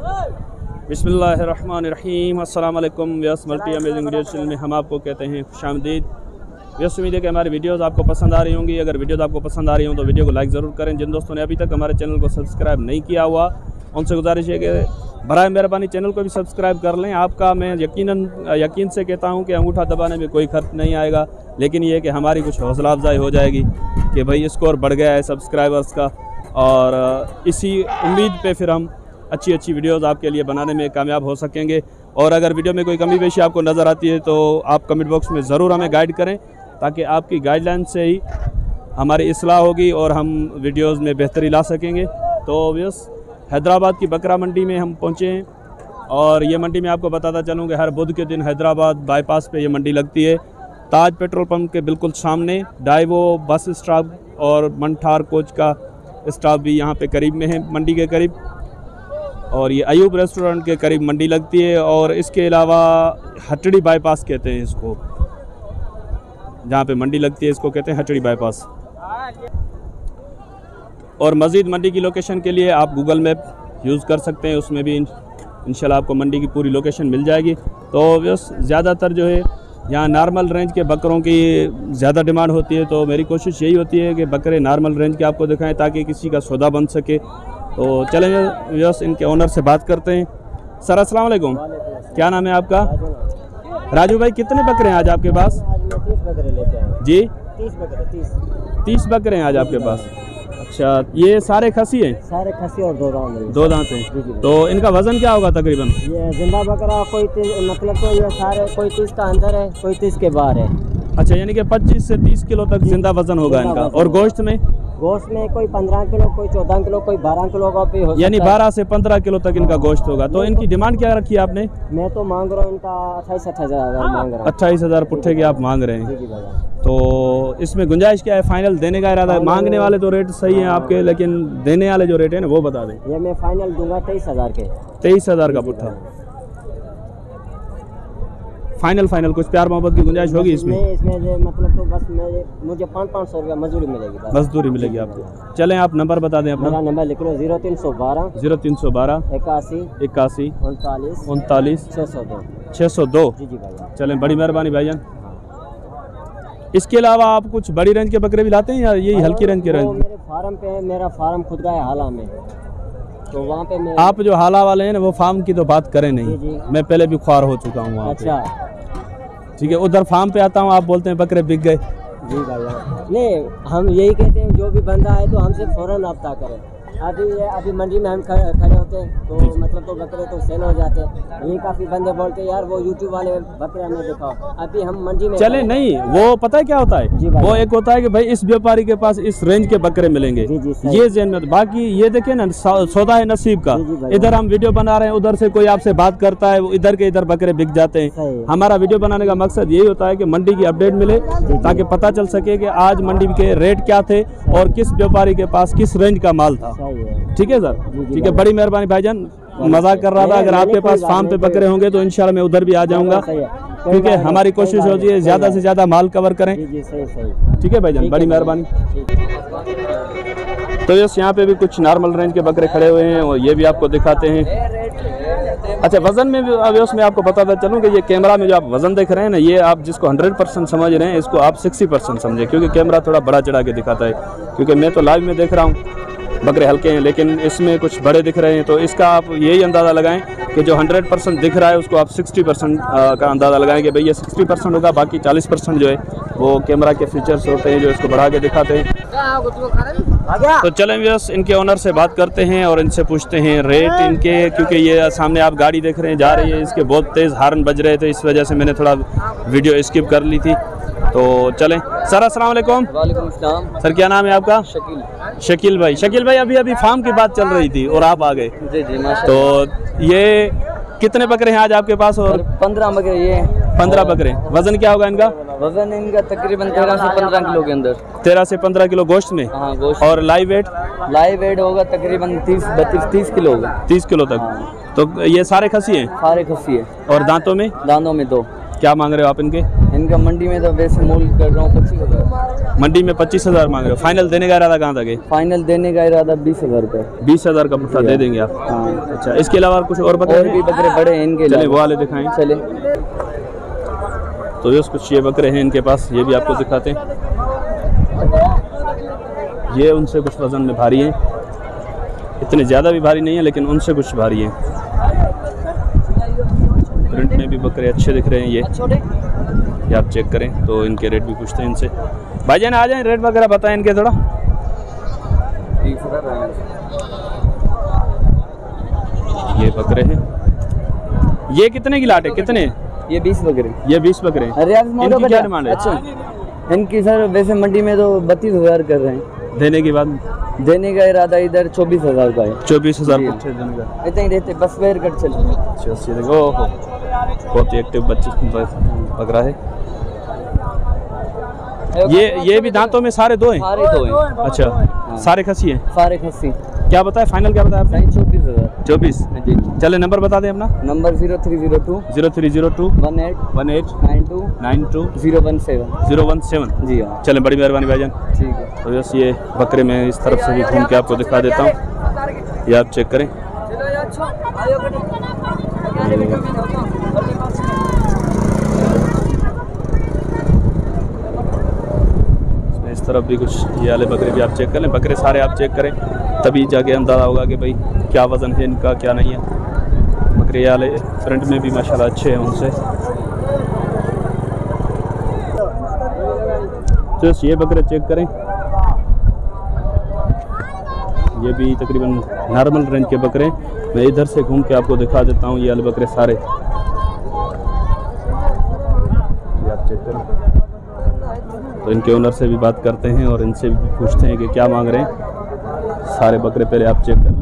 बिस्मिल्लाहिर्रहमानिर्रहीम। अस्सलाम वालेकुम। Vyas multi amazing video channel में हम आपको कहते हैं खुशामदीद। व्यास उम्मीद है कि हमारी वीडियोस आपको पसंद आ रही होंगी। अगर वीडियोस आपको पसंद आ रही हों तो वीडियो को लाइक ज़रूर करें। जिन दोस्तों ने अभी तक हमारे चैनल को सब्सक्राइब नहीं किया हुआ उनसे गुजारिश है कि बराए मेहरबानी चैनल को भी सब्सक्राइब कर लें। आपका मैं यकीन से कहता हूं कि अंगूठा दबाने में कोई खर्च नहीं आएगा, लेकिन ये कि हमारी कुछ हौसला अफजाई हो जाएगी कि भाई स्कोर बढ़ गया है सब्सक्राइबर्स का, और इसी उम्मीद पे फिर हम अच्छी अच्छी वीडियोस आपके लिए बनाने में कामयाब हो सकेंगे। और अगर वीडियो में कोई कमी पेशी आपको नज़र आती है तो आप कमेंट बॉक्स में ज़रूर हमें गाइड करें, ताकि आपकी गाइडलाइन से ही हमारी इस्लाह होगी और हम वीडियोस में बेहतरी ला सकेंगे। तो बस हैदराबाद की बकरा मंडी में हम पहुँचे हैं, और ये मंडी में आपको बताता चलूँ कि हर बुध के दिन हैदराबाद बाईपास पे ये मंडी लगती है। ताज पेट्रोल पंप के बिल्कुल सामने डाइवो बस स्टॉप और मंठार कोच का स्टॉप भी यहाँ पे करीब में है, मंडी के करीब। और ये अयूब रेस्टोरेंट के करीब मंडी लगती है। और इसके अलावा हटड़ी बाईपास कहते हैं इसको, जहाँ पे मंडी लगती है इसको कहते हैं हटड़ी बाईपास। और मज़ीद मंडी की लोकेशन के लिए आप गूगल मैप यूज़ कर सकते हैं, उसमें भी इंशाल्लाह आपको मंडी की पूरी लोकेशन मिल जाएगी। तो बस ज़्यादातर जो है यहाँ नॉर्मल रेंज के बकरों की ज़्यादा डिमांड होती है, तो मेरी कोशिश यही होती है कि बकरे नॉर्मल रेंज के आपको दिखाएं ताकि किसी का सौदा बन सके। तो चलें बस इनके ओनर से बात करते हैं। सर अस्सलाम वालेकुम, क्या नाम है आपका? राजू भाई, कितने बकरे हैं आज आपके पास? 30 बकरे लेके आए जी। 30 बकरे हैं आज आपके पास। अच्छा, ये सारे खसी हैं? सारे खसी और दो दांत हैं। तो इनका वजन क्या होगा तकरीबन? ये जिंदा बकरा कोई मतलब तो ये सारे कोई 30 का अंदर है, कोई 30 के बाहर है। अच्छा, यानी कि 25 से 30 किलो तक जिंदा वजन होगा इनका। और गोश्त में कोई 15 किलो, कोई 14 किलो, कोई 12 किलो का भी हो सकता है, यानी 12 से 15 किलो तक इनका गोश्त होगा। तो इनकी डिमांड क्या रखी है आपने? मैं तो मांग रहा हूँ इनका 28,000 मांग रहा हूँ। 28,000 पुट्ठे की आप मांग रहे हैं। तो इसमें गुंजाइश क्या है? फाइनल देने का इरादा है? मांगने वाले तो रेट सही हैं आपके, लेकिन देने वाले जो रेट है ना वो बता दें। ये मैं फाइनल दूंगा 23,000 के। 23,000 का पुट्ठा फाइनल कुछ प्यार मोहब्बत की गुंजाइश होगी इसमें? इसमें मतलब तो बस मुझे 500 रुपया मजदूरी मिलेगी। मजदूरी मिलेगी आपको। चलें आप नंबर बता दें अपना। नंबर लिख लो 0312 81 39 602। जी भाई। चलें, बड़ी मेहरबानी भाईजान। इसके अलावा आप कुछ बड़ी रेंज के बकरे भी लाते हैं या यही हल्की रेंज के रेंज? मेरे फार्म पे है, मेरा फार्म खुद का है हाला में, तो वहाँ पे आप जो हाला वाले हैं ना वो फार्म की तो बात करें नहीं। जी। मैं पहले भी ख्वार हो चुका हूँ वहाँ। अच्छा, ठीक है, उधर फार्म पे आता हूँ, आप बोलते हैं बकरे बिक गए। जी भाई। नहीं, हम यही कहते हैं जो भी बंदा है तो हमसे फ़ौरन रब्ता करें। अभी मंडी में हम खड़े होते हैं तो मतलब तो बकरे तो सेल हो जाते हैं। यही काफ़ी बंदे बोलते हैं यार वो यूट्यूब वाले बकरे हमें दिखाओ। अभी हम मंडी में चले नहीं, वो पता है क्या होता है? वो एक होता है कि भाई इस व्यापारी के पास इस रेंज के बकरे मिलेंगे, ये जेन में। बाकी ये देखिए ना, सौदा है नसीब का। इधर हम वीडियो बना रहे हैं, उधर से कोई आपसे बात करता है, इधर के इधर बकरे बिक जाते हैं। हमारा वीडियो बनाने का मकसद यही होता है कि मंडी की अपडेट मिले, ताकि पता चल सके कि आज मंडी के रेट क्या थे और किस व्यापारी के पास किस रेंज का माल था। ठीक है सर, ठीक है, बड़ी मेहरबानी भाईजान। मजाक कर रहा था। अगर आपके पास फार्म पे बकरे होंगे तो इंशाल्लाह मैं उधर भी आ जाऊंगा। ठीक है, हमारी कोशिश होती है ज़्यादा से ज़्यादा माल कवर करें। ठीक है भाईजान, बड़ी मेहरबानी। तो यस, यहाँ पे भी कुछ नॉर्मल रेंज के बकरे खड़े हुए हैं और ये भी आपको दिखाते हैं। अच्छा, वज़न में भी अब उसमें आपको बताता चलूँ कि ये कैमरा में जो आप वज़न देख रहे हैं ना, ये आप जिसको 100% समझ रहे हैं, इसको आप 60% समझे, क्योंकि कैमरा थोड़ा बड़ा चढ़ा के दिखाता है। क्योंकि मैं तो लाइव में देख रहा हूँ बकरे हल्के हैं, लेकिन इसमें कुछ बड़े दिख रहे हैं। तो इसका आप यही अंदाज़ा लगाएं कि जो 100% दिख रहा है उसको आप 60% का अंदाज़ा लगाएं कि भाई ये 60% होगा, बाकी 40% जो है वो कैमरा के फीचर्स होते हैं जो इसको बढ़ा के दिखाते हैं। तो चलें बस इनके ओनर से बात करते हैं और इनसे पूछते हैं रेट इनके, क्योंकि ये सामने आप गाड़ी देख रहे हैं जा रही है, इसके बहुत तेज़ हार्न बज रहे थे, इस वजह से मैंने थोड़ा वीडियो स्किप कर ली थी। तो चलें सर, अस्सलाम वालेकुम। वालेकुम अस्सलाम। सर, क्या नाम है आपका? शकील भाई। शकील भाई, अभी फार्म की बात चल रही थी और आप आ गए। जी माशाल्लाह। तो ये कितने बकरे हैं आज आपके पास? और 15 बकरे। ये 15 बकरे। वजन क्या होगा इनका? वजन इनका तकरीबन 13 से 15 किलो के अंदर। 13 से 15 किलो गोश्त में? हाँ, गोश्त। और लाइव वेट होगा तकरीबन 30 किलो होगा। 30 किलो तक। तो ये सारे खसी हैं? सारे खसी है। और दांतों में? दांतों में 2। क्या मांग रहे हो आप इनके? इनका मंडी में तो वैसे मोल कर रहा हूँ 25,000। मंडी में 25,000 मांग रहे हो। फाइनल देने का इरादा कहाँ तक है? फाइनल देने का इरादा 20,000 रुपये। 20,000 का पुट्ठा दे देंगे आप? हाँ। अच्छा, इसके अलावा कुछ और बकरे? और भी बकरे बड़े हैं इनके। चलिए वो वाले दिखाएं। चले तो ये कुछ ये बकरे हैं इनके पास, ये भी आपको दिखाते हैं। ये उनसे कुछ वज़न में भारी हैं, इतने ज़्यादा भी भारी नहीं है लेकिन उनसे कुछ भारी है। प्रिंट में भी बकरे अच्छे दिख रहे हैं ये आप चेक करें। तो इनके रेट भी पूछते हैं इनसे। भाईजान आ जाएं, रेट वगैरह बताएं इनके थोड़ा। ये बकरे हैं, ये कितने की लाट है? कितने? ये 20 बकरे। ये 20 बकरे। इनकी क्या डिमांड है? अच्छा, इनकी सर वैसे मंडी में तो 32,000 कर रहे हैं। देने के बाद? देने का इरादा इधर 24,000 का है। 24,000 देने का। इतने ही रहते, बस वेयर कट चले। अच्छा, देखो बहुत ही एक्टिव बकरा है। ये भी दांतों में सारे दो हैं? सारे दो हैं। अच्छा, हाँ। सारे खसी हैं? सारे खस्सी। क्या बताया फाइनल, क्या बताया आपने? 24,000। 24। जी। चले नंबर बता दें अपना। नंबर 0302 0302 18 92 92 017। 017। जी हाँ। चलें, बड़ी मेहरबानी भाईजान। ठीक है। तो बस ये बकरे मैं इस तरफ से भी घूम के आपको दिखा देता हूँ, ये आप चेक करें। इस तरफ भी कुछ ये वाले बकरे भी आप चेक कर लें। बकरे सारे आप चेक करें तभी जाके अंदाज़ा होगा कि भाई क्या वज़न है इनका, क्या नहीं है। बकरे ये वाले फ्रंट में भी माशाल्लाह अच्छे हैं उनसे। तो ये बकरे चेक करें, ये भी तकरीबन नॉर्मल रेंज के बकरे। मैं इधर से घूम के आपको दिखा देता हूँ ये वाले बकरे सारे, ये आप चेक करें। तो इनके ओनर से भी बात करते हैं और इनसे भी पूछते हैं कि क्या मांग रहे हैं। सारे बकरे पहले आप चेक कर लें।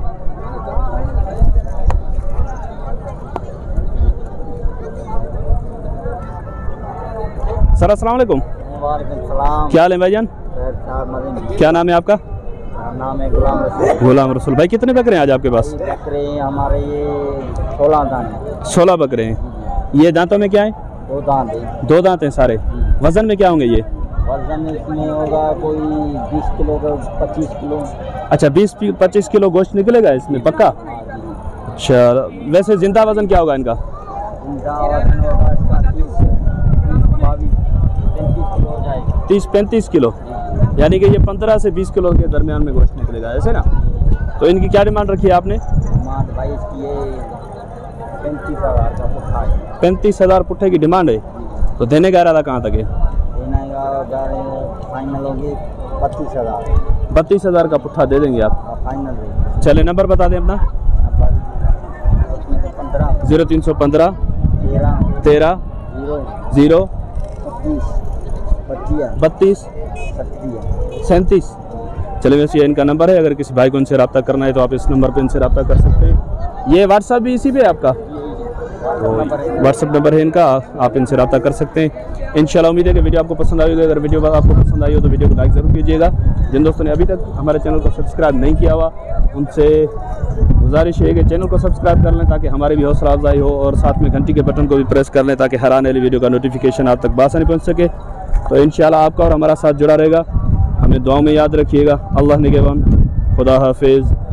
सर अस्सलाम वालेकुम। क्या हाल है भाईजान? क्या नाम है आपका? नाम है गुलाम रसूल। गुलाम रसूल भाई, कितने बकरे हैं आज आपके पास? बकरे हमारे ये 16 दांत। 16 बकरे हैं। ये दांतों में क्या है? 2 दांत है। 2 दांत हैं सारे। वजन में क्या होंगे ये? वजन इसमें होगा कोई 20 किलो का 25 किलो। अच्छा, 20-25 किलो गोश्त निकलेगा इसमें पक्का? अच्छा, वैसे जिंदा वजन क्या होगा इनका? जिंदा वजन होगा इसका 30-35 किलो हो जाएगा। 30-35 किलो, यानी कि ये 15 से 20 किलो के दरमियान में गोश्त निकलेगा, ऐसे ना? तो इनकी क्या डिमांड रखी है आपने? डिमांड भाई इसकी ये 35,000 का पुट्ठा है। 35,000 पुट्ठे की डिमांड है। तो देने का इरादा कहाँ तक है? देने का जा रहे हैं फाइनल होगी 32,000। 32,000 का पुट्ठा दे देंगे आप? फाइनल है। चले नंबर बता दें अपना। नंबर 0315 13 0 32 37। चले, वैसे ये इनका नंबर है। अगर किसी भाई को इनसे रब्ता करना है तो आप इस नंबर पे इनसे रब्ता कर सकते हैं। ये व्हाट्सअप भी इसी पे है आपका? तो व्हाट्सअप नंबर है इनका, आप इनसे रब्ता कर सकते हैं। इंशाल्लाह उम्मीद है कि वीडियो आपको पसंद आई होगी। अगर वीडियो आपको पसंद आई हो तो वीडियो को लाइक ज़रूर कीजिएगा। जिन दोस्तों ने अभी तक हमारे चैनल को सब्सक्राइब नहीं किया हुआ उनसे गुजारिश है कि चैनल को सब्सक्राइब कर लें ताकि हमारी भी हौसला अफजाई हो, और साथ में घंटी के बटन को भी प्रेस कर लें ताकि हर आने वाली वीडियो का नोटिफिकेशन आप तक बआसानी पहुँच सके। तो इंशाल्लाह आपका और हमारा साथ जुड़ा रहेगा। हमें दुआ में याद रखिएगा। अल्लाह निगहबान, खुदा हाफिज़।